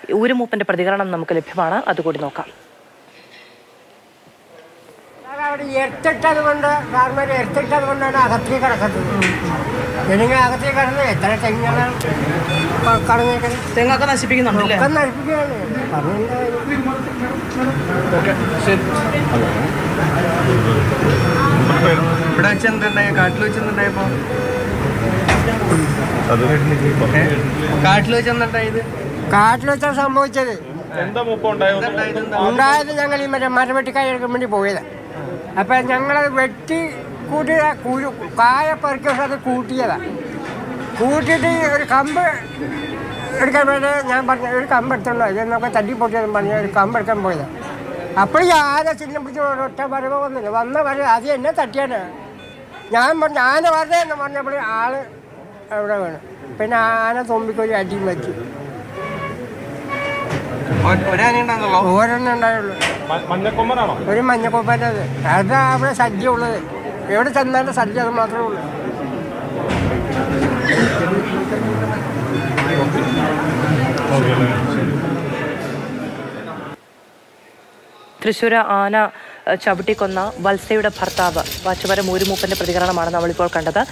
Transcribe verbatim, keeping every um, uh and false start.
ഊരുമൂപ്പന്റെ പ്രതികരണം നമുക്ക് ലഭ്യമാണ്, അതുകൂടി നോക്കാം. അവിടെ എടുത്തിട്ടത് കൊണ്ട് ഗവൺമെൻറ് എടുത്തിട്ടത് കൊണ്ടാണ് അകത്തേക്ക് കിടക്കുന്നത്. ജനങ്ങൾ അകത്തേക്ക് കിടന്ന് എത്ര തെങ്ങാണ് കടന്നേക്കുന്നത്. തെങ്ങൊക്കെ നശിപ്പിക്കുന്നുണ്ടല്ലേ? ഒക്കെ നശിപ്പിക്കുകയാണ്. ഇവിടെ വെച്ചെന്തുണ്ടായ കാട്ടിൽ വെച്ചെന്തുണ്ടായപ്പോ കാട്ടിൽ വെച്ചെന്നുണ്ടായത് കാട്ടിൽ വെച്ചാണ് സംഭവിച്ചത്. ഉണ്ടായത് ഞങ്ങൾ ഈ മറ്റേ മരവെട്ടിക്കായ എടുക്കാൻ വേണ്ടി പോയത്. അപ്പം ഞങ്ങളത് വെട്ടി കൂട്ടി കൂടി കായ പെറുക്കിയ അത് കൂട്ടിയതാണ്. കൂട്ടിയിട്ട് ഒരു കമ്പ് എടുക്കാൻ വേണ്ടി ഞാൻ പറഞ്ഞ ഒരു കമ്പ് എടുത്തുണ്ടോ ഇതെന്നൊക്കെ തല്ലി പൊട്ടിയെന്ന് പറഞ്ഞ ഒരു കമ്പ് എടുക്കാൻ പോയതാണ്. അപ്പോൾ ഈ ആന ചിഹ്നം പിടിച്ച് ഒറ്റ വരവ് വന്നില്ല. വന്ന വരവ് അത് എന്നെ തട്ടിയാണ്. ഞാൻ പറഞ്ഞു ആന പറഞ്ഞതെന്ന് പറഞ്ഞപ്പോൾ ആള് അവിടെ വേണം. പിന്നെ ആന തുമ്പിക്കൊരു അടിയും വെച്ചു. ഓരോന്നും ഉണ്ടായുള്ളൂ. ഒരു മഞ്ഞക്കൊമ്പൻ്റെ അത് അത് അവിടെ സദ്യ ഉള്ളത്. എവിടെ ചെന്നാലും സദ്യ അത് മാത്രമേ ഉള്ളൂ. തൃശ്ശൂർ ആന ചവിട്ടിക്കൊന്ന വത്സയുടെ ഭർത്താവ് വാച്ചുമരം ഊരുമൂപ്പന്റെ പ്രതികരണമാണ് നമ്മളിപ്പോൾ കണ്ടത്.